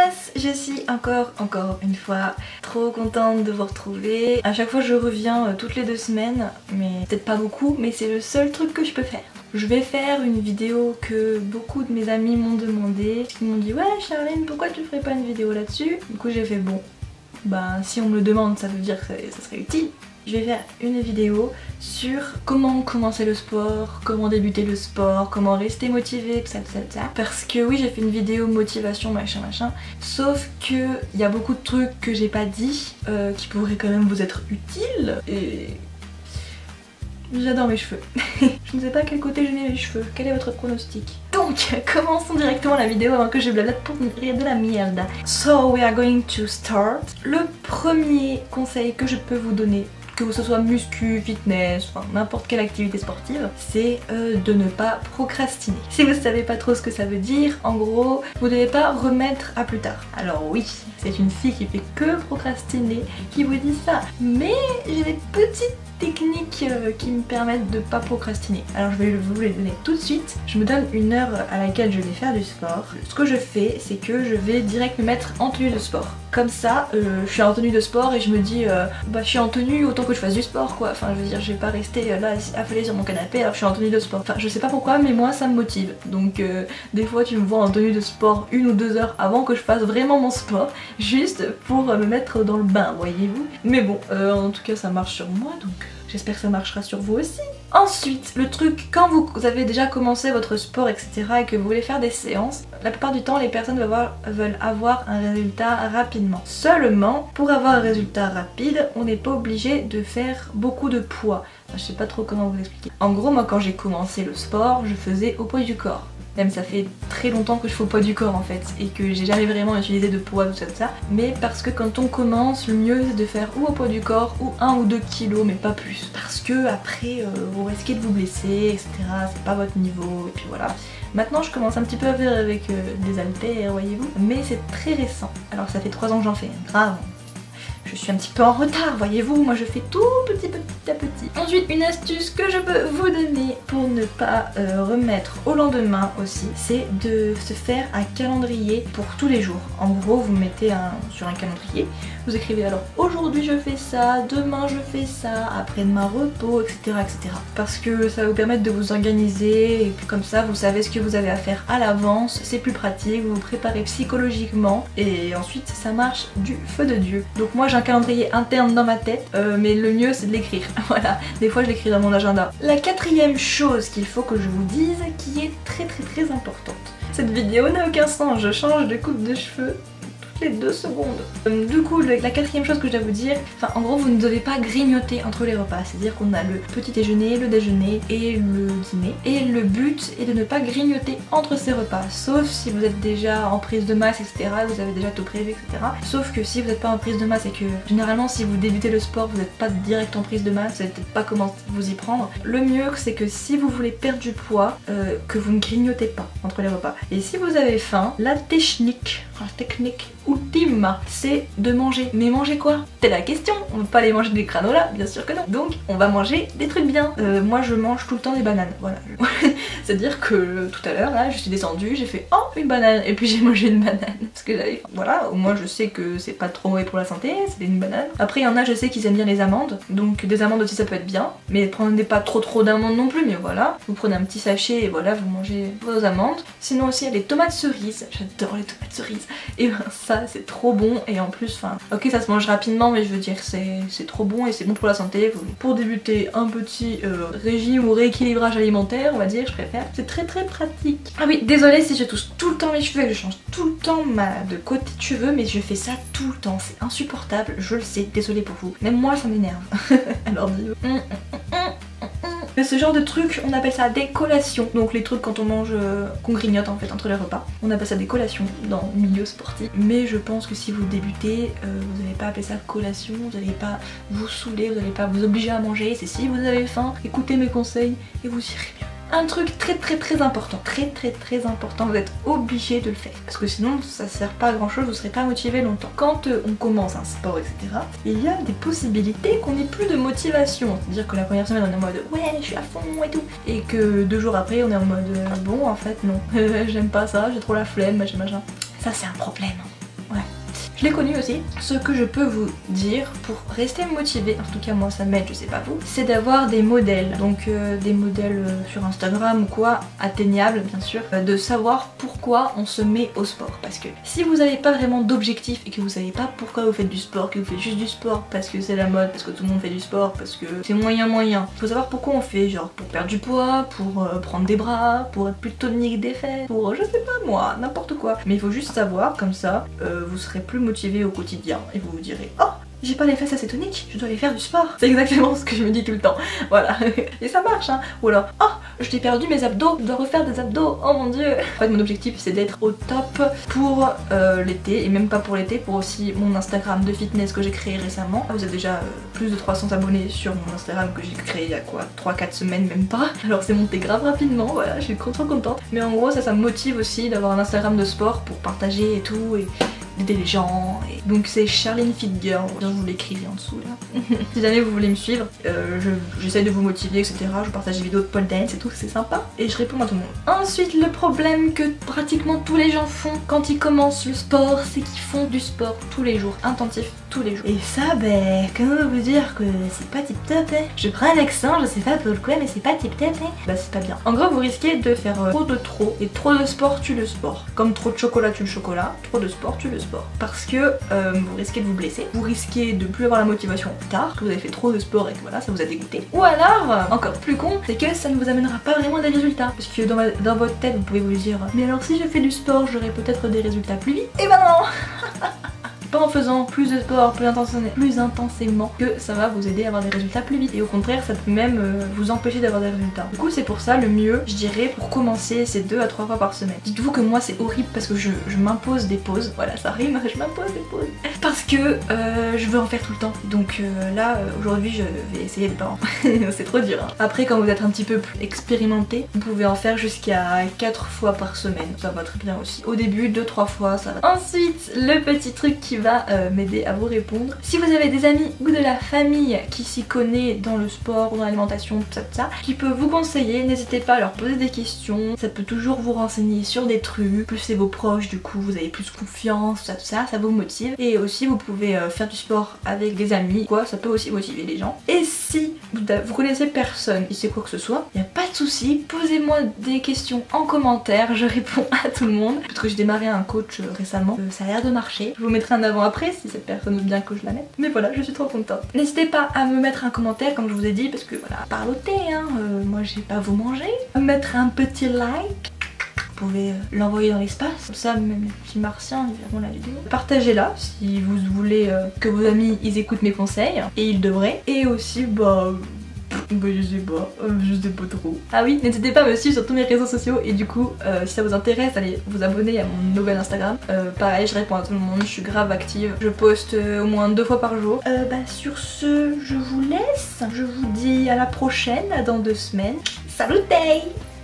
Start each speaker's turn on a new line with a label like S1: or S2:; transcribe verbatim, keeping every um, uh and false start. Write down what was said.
S1: Yes, je suis encore, encore une fois trop contente de vous retrouver. À chaque fois je reviens euh, toutes les deux semaines, mais peut-être pas beaucoup, mais c'est le seul truc que je peux faire. Je vais faire une vidéo que beaucoup de mes amis m'ont demandé. Ils m'ont dit ouais Charline, pourquoi tu ferais pas une vidéo là-dessus? Du coup j'ai fait bon, bah si on me le demande ça veut dire que ça serait utile. Je vais faire une vidéo sur comment commencer le sport, comment débuter le sport, comment rester motivé, tout ça, tout ça, tout ça. Parce que oui, j'ai fait une vidéo motivation, machin, machin. Sauf que il y a beaucoup de trucs que j'ai pas dit, euh, qui pourraient quand même vous être utiles. Et j'adore mes cheveux. Je ne sais pas à quel côté je mets mes cheveux. Quel est votre pronostic? Donc, commençons directement la vidéo avant que je blablate pour rire de la merde. So, we are going to start. Le premier conseil que je peux vous donner, que ce soit muscu, fitness, enfin n'importe quelle activité sportive, c'est euh, de ne pas procrastiner. Si vous savez pas trop ce que ça veut dire, en gros, vous devez pas remettre à plus tard. Alors oui, c'est une fille qui fait que procrastiner qui vous dit ça, mais j'ai des petites techniques euh, qui me permettent de pas procrastiner. Alors je vais vous les donner tout de suite. Je me donne une heure à laquelle je vais faire du sport. Ce que je fais, c'est que je vais direct me mettre en tenue de sport. Comme ça, euh, je suis en tenue de sport et je me dis euh, bah je suis en tenue, autant que je fasse du sport quoi. Enfin je veux dire, je vais pas rester là affalée sur mon canapé alors que je suis en tenue de sport. Enfin je sais pas pourquoi, mais moi ça me motive. Donc euh, des fois tu me vois en tenue de sport une ou deux heures avant que je fasse vraiment mon sport, juste pour euh, me mettre dans le bain, voyez-vous. Mais bon, euh, en tout cas ça marche sur moi, donc j'espère que ça marchera sur vous aussi. Ensuite, le truc, quand vous avez déjà commencé votre sport, et cetera et que vous voulez faire des séances, la plupart du temps, les personnes veulent avoir, veulent avoir un résultat rapidement. Seulement, pour avoir un résultat rapide, on n'est pas obligé de faire beaucoup de poids. Enfin, je sais pas trop comment vous expliquer. En gros, moi, quand j'ai commencé le sport, je faisais au poids du corps. Même ça fait très longtemps que je fais au poids du corps en fait et que j'ai jamais vraiment utilisé de poids, tout ça, tout ça. Mais parce que quand on commence, le mieux c'est de faire ou au poids du corps ou un ou deux kilos, mais pas plus. Parce que après euh, vous risquez de vous blesser, et cetera. C'est pas votre niveau et puis voilà. Maintenant je commence un petit peu à faire avec euh, des haltères, voyez-vous. Mais c'est très récent. Alors ça fait trois ans que j'en fais, grave. Je suis un petit peu en retard, voyez-vous, moi je fais tout petit petit à petit. Ensuite, une astuce que je peux vous donner pour ne pas euh, remettre au lendemain aussi, c'est de se faire un calendrier pour tous les jours. En gros, vous mettez un, sur un calendrier, vous écrivez alors aujourd'hui je fais ça, demain je fais ça, après-demain repos, et cetera et cetera. Parce que ça va vous permettre de vous organiser et puis comme ça vous savez ce que vous avez à faire à l'avance, c'est plus pratique, vous vous préparez psychologiquement et ensuite ça marche du feu de Dieu. Donc moi j'ai un calendrier interne dans ma tête, euh, mais le mieux c'est de l'écrire. Voilà, des fois je l'écris dans mon agenda. La quatrième chose qu'il faut que je vous dise, qui est très très très importante. Cette vidéo n'a aucun sens, je change de coupe de cheveux les deux secondes. Du coup, le, la quatrième chose que je dois vous dire, enfin en gros vous ne devez pas grignoter entre les repas, c'est-à-dire qu'on a le petit déjeuner, le déjeuner et le dîner. Et le but est de ne pas grignoter entre ces repas, sauf si vous êtes déjà en prise de masse, et cetera. Vous avez déjà tout prévu, et cetera. Sauf que si vous n'êtes pas en prise de masse et que généralement si vous débutez le sport, vous n'êtes pas direct en prise de masse, vous savez peut-être pas comment vous y prendre. Le mieux c'est que si vous voulez perdre du poids, euh, que vous ne grignotez pas entre les repas. Et si vous avez faim, la technique, la technique ultime, c'est de manger. Mais manger quoi? C'est la question. On va pas aller manger des granola, bien sûr que non. Donc on va manger des trucs bien. Euh, moi je mange tout le temps des bananes, voilà. C'est-à-dire que tout à l'heure là, je suis descendue, j'ai fait oh une banane et puis j'ai mangé une banane. Parce que j'avais faim. Voilà, au moins je sais que c'est pas trop mauvais pour la santé, c'est une banane. Après il y en a, je sais qu'ils aiment bien les amandes, donc des amandes aussi ça peut être bien. Mais prenez pas trop trop d'amandes non plus, mais voilà. Vous prenez un petit sachet et voilà, vous mangez vos amandes. Sinon aussi il y a les tomates cerises, j'adore les tomates cerises. Et ben ça c'est trop bon et en plus enfin ok ça se mange rapidement mais je veux dire c'est trop bon et c'est bon pour la santé. Pour débuter un petit euh, régime ou rééquilibrage alimentaire on va dire, je préfère, c'est très très pratique. Ah oui désolée si je touche tout le temps mes cheveux et que je change tout le temps ma de côté de cheveux, mais je fais ça tout le temps, c'est insupportable, je le sais, désolée pour vous, même moi ça m'énerve. Alors dis Mais ce genre de trucs, on appelle ça des collations. Donc les trucs quand on mange, euh, qu'on grignote en fait entre les repas. On appelle ça des collations dans le milieu sportif. Mais je pense que si vous débutez, euh, vous n'allez pas appeler ça collation, vous n'allez pas vous saouler, vous n'allez pas vous obliger à manger. C'est si vous avez faim, écoutez mes conseils et vous irez mieux. Un truc très très très important, très très très important, vous êtes obligé de le faire. Parce que sinon ça sert pas à grand chose, vous serez pas motivé longtemps. Quand euh, on commence un sport, et cetera, il y a des possibilités qu'on n'ait plus de motivation. C'est-à-dire que la première semaine on est en mode ouais je suis à fond et tout. Et que deux jours après on est en mode euh, bon en fait non, j'aime pas ça, j'ai trop la flemme, machin machin. Ça c'est un problème. Ouais. Je l'ai connu aussi. Ce que je peux vous dire pour rester motivé, en tout cas moi ça m'aide, je sais pas vous, c'est d'avoir des modèles. Donc euh, des modèles euh, sur Instagram ou quoi, atteignables bien sûr, euh, de savoir pourquoi on se met au sport. Parce que si vous n'avez pas vraiment d'objectif et que vous savez pas pourquoi vous faites du sport, que vous faites juste du sport parce que c'est la mode, parce que tout le monde fait du sport, parce que c'est moyen moyen. Faut savoir pourquoi on fait, genre pour perdre du poids, pour euh, prendre des bras, pour être plus tonique des fesses, pour je sais pas moi, n'importe quoi. Mais il faut juste savoir, comme ça, euh, vous serez plus motivé au quotidien et vous vous direz oh j'ai pas les fesses assez toniques, je dois aller faire du sport. C'est exactement ce que je me dis tout le temps, voilà. Et ça marche hein. Ou alors oh je t'ai perdu mes abdos, je dois refaire des abdos, oh mon dieu. En fait mon objectif c'est d'être au top pour euh, l'été, et même pas pour l'été, pour aussi mon Instagram de fitness que j'ai créé récemment. Vous avez déjà euh, plus de trois cents abonnés sur mon Instagram que j'ai créé il y a quoi trois quatre semaines, même pas. Alors c'est monté grave rapidement, voilà, je suis trop trop contente. Mais en gros ça ça me motive aussi d'avoir un Instagram de sport pour partager et tout, et d'aider les gens. Et donc c'est Charline Fit Girl, je vous l'écrirai en dessous là. Si jamais vous voulez me suivre, euh, j'essaie de vous motiver, et cetera. Je partage des vidéos de pole dance et tout, c'est sympa. Et je réponds à tout le monde. Ensuite, le problème que pratiquement tous les gens font quand ils commencent le sport, c'est qu'ils font du sport tous les jours, intensif tous les jours. Et ça, ben, comment vous dire que c'est pas tip top, hein. Je prends un accent, je sais pas pourquoi, mais c'est pas tip top, hein. Bah c'est pas bien. En gros, vous risquez de faire euh, trop de trop, et trop de sport tue le sport. Comme trop de chocolat tue le chocolat, trop de sport tue le sport. Parce que euh, vous risquez de vous blesser, vous risquez de plus avoir la motivation plus tard, que vous avez fait trop de sport et que voilà, ça vous a dégoûté. Ou alors, euh, encore plus con, c'est que ça ne vous amènera pas vraiment des résultats. Parce que dans, ma, dans votre tête, vous pouvez vous dire mais alors si je fais du sport, j'aurai peut-être des résultats plus vite. Et ben non. Pas en faisant plus de sport, plus, plus intensément, que ça va vous aider à avoir des résultats plus vite. Et au contraire, ça peut même euh, vous empêcher d'avoir des résultats. Du coup, c'est pour ça le mieux, je dirais, pour commencer, c'est deux à trois fois par semaine. Dites-vous que moi, c'est horrible parce que je, je m'impose des pauses. Voilà, ça rime, je m'impose des pauses. Parce que euh, je veux en faire tout le temps. Donc euh, là, euh, aujourd'hui, je vais essayer de pas en faire. C'est trop dur. Hein. Après, quand vous êtes un petit peu plus expérimenté, vous pouvez en faire jusqu'à quatre fois par semaine. Ça va très bien aussi. Au début, deux trois fois, ça va. Ensuite, le petit truc qui va euh, m'aider à vous répondre. Si vous avez des amis ou de la famille qui s'y connaît dans le sport ou dans l'alimentation, tout ça, tout ça, qui peut vous conseiller, n'hésitez pas à leur poser des questions. Ça peut toujours vous renseigner sur des trucs. Plus c'est vos proches, du coup, vous avez plus confiance, tout ça, tout ça, ça vous motive. Et aussi, vous pouvez euh, faire du sport avec des amis, quoi, ça peut aussi motiver les gens. Et si vous, vous connaissez personne qui sait quoi que ce soit, il n'y a pas de souci, posez-moi des questions en commentaire, je réponds à tout le monde. Parce que j'ai démarré un coach euh, récemment, euh, ça a l'air de marcher. Je vous mettrai un avant-après si cette personne veut bien que je la mette. Mais voilà, je suis trop contente. N'hésitez pas à me mettre un commentaire comme je vous ai dit, parce que voilà, parloter, hein, euh, moi j'ai pas à vous manger. Mettre un petit like. Vous pouvez l'envoyer dans l'espace, comme ça même les petits martiens ils verront la vidéo. Partagez-la si vous voulez euh, que vos amis ils écoutent mes conseils, et ils devraient. Et aussi bah... Bah je sais pas, euh, je sais pas trop. Ah oui, n'hésitez pas à me suivre sur tous mes réseaux sociaux, et du coup euh, si ça vous intéresse, allez vous abonner à mon nouvel Instagram. Euh, pareil, je réponds à tout le monde, je suis grave active, je poste euh, au moins deux fois par jour. Euh, bah sur ce, je vous laisse, je vous dis à la prochaine, dans deux semaines. Salut!